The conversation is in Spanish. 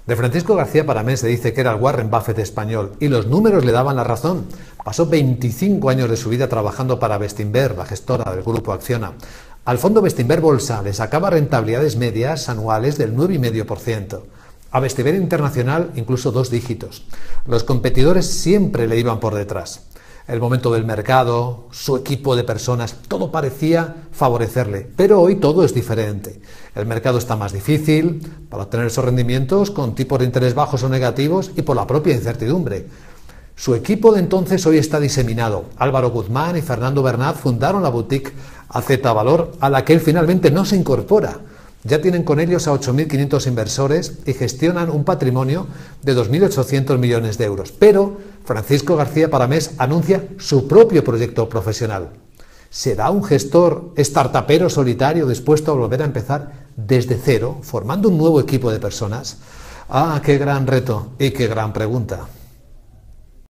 De Francisco García Paramés se dice que era el Warren Buffett español, y los números le daban la razón. Pasó 25 años de su vida trabajando para Bestinver, la gestora del grupo Acciona. Al fondo Bestinver Bolsa le sacaba rentabilidades medias anuales del 9,5%. A Bestinver Internacional incluso 2 dígitos. Los competidores siempre le iban por detrás. El momento del mercado, su equipo de personas, todo parecía favorecerle. Pero hoy todo es diferente. El mercado está más difícil para obtener esos rendimientos con tipos de interés bajos o negativos y por la propia incertidumbre. Su equipo de entonces hoy está diseminado. Álvaro Guzmán y Fernando Bernat fundaron la boutique AZ Valor, a la que él finalmente no se incorpora. Ya tienen con ellos a 8.500 inversores y gestionan un patrimonio de 2.800 millones de euros. Pero Francisco García Paramés anuncia su propio proyecto profesional. ¿Será un gestor startupero solitario dispuesto a volver a empezar desde cero, formando un nuevo equipo de personas? ¡Ah, qué gran reto y qué gran pregunta!